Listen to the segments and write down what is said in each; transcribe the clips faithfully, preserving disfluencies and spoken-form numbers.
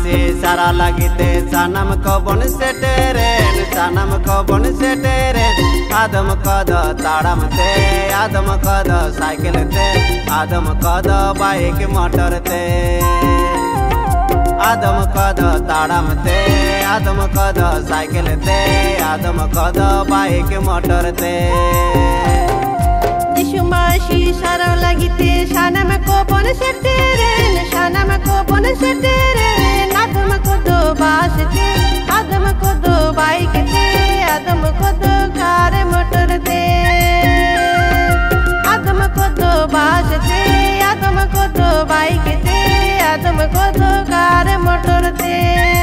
मासी सारा लगते सनम को बन से टेरेन सनम को बन से टेरेन आदम कद ताड़म ते आदम कद साइकिल ते आदम कद बाइक मोटर ते आदम कद ताड़म ते आदम कद साइकिल ते आदम कद बाइक मोटर ते यीशु मसीह सारा लगते सनम को बन से टेरेन सनम को बन से टेरेन आदम को दो बास थे आदम को दो बाइक थे आदम को दो कार मोटर थे आदम को दो बास थे आदम को दो बाइक थे आदम को दो कार मोटर थे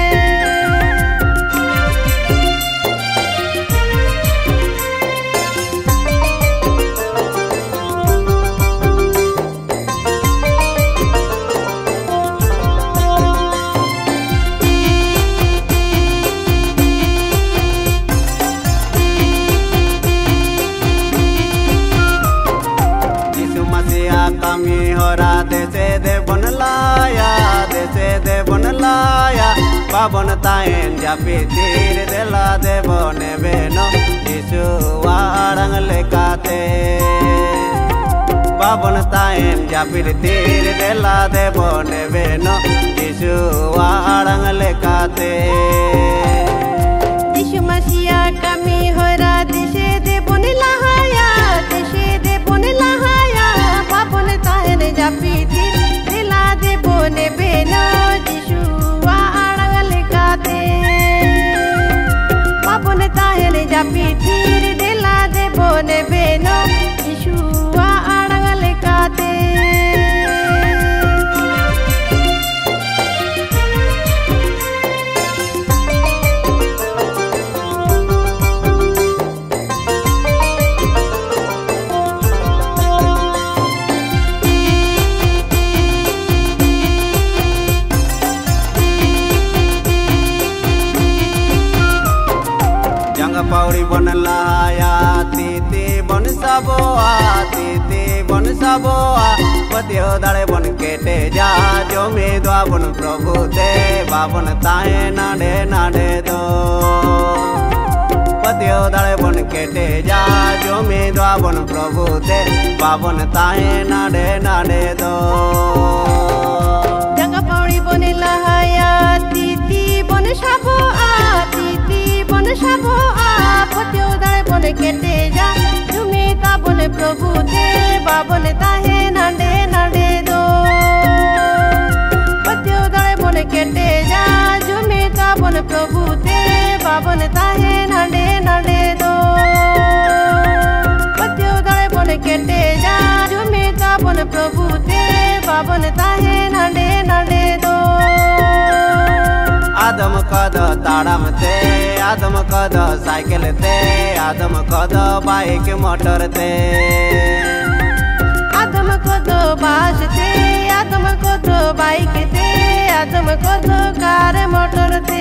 कमी हो रहा देसे दे बन लाया देसे दे बन लाया बाबन तायन जापी तीर देला दे बने बेनो यीशु वारंग लेकाते बाबन तायन जापी तीर देला दे बने बेनो यीशु वारंग लेकाते यीशु मसीह कमी हो रहा देसे दे बन लाया देसे दे बन लाया बाबन तायन जापी तीर देला दे बने बेनो यीशु वारंग लेकाते बाबन तायन जापी तीर देला दे बने बेनो यीशु वारंग लेकाते पौड़ी बन लाया तीती बन सबोआ तीती बन सबोआ पतियो दाड़े बन केटे जा जो मेदवा बन प्रभु दे बाबन ताए नाडे नाडे दो पतियो दाड़े बन केटे जा जो मेदवा बन प्रभु दे बाबन ताए नाडे नाडे दो जगह पौड़ी बन लाया तीती बन सबोआ तीती बन सबोआ पतियो दाड़े बन केटे जा जुमी ता बन प्रभु दे बाबन ताहे नाडे नाडे दो पतियो दाड़े बन केटे जा जुमी ता बन प्रभु दे बाबन ताहे नाडे नाडे दो पतियो दाड़े बन केटे जा जुमी ता बन प्रभु दे बाबन ताहे नाडे नाडे दो आदम कद ताड़म ते आदम कद साइकिल ते आदम कद बाइक मोटर ते आदम को दो बास थे आदम को दो बाइक थे आदम को दो कार मोटर थे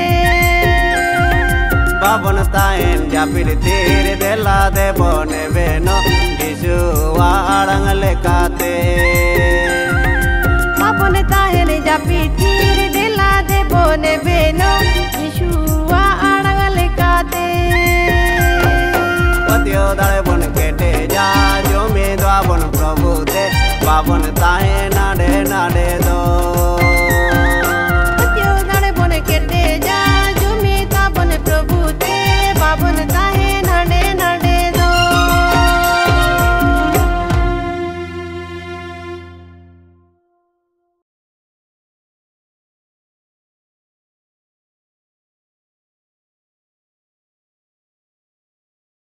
बाबन तायन जापिर तीर देला दे बने बेनो यीशु वारंग लेकाते बाबन तायन जापी तीर देला दे बने बेनो यीशु वारंग लेकाते पतियो दाड़े बन केटे जा जो मेदवा बन प्रभु दे बाबन ताए नाडे नाडे दो।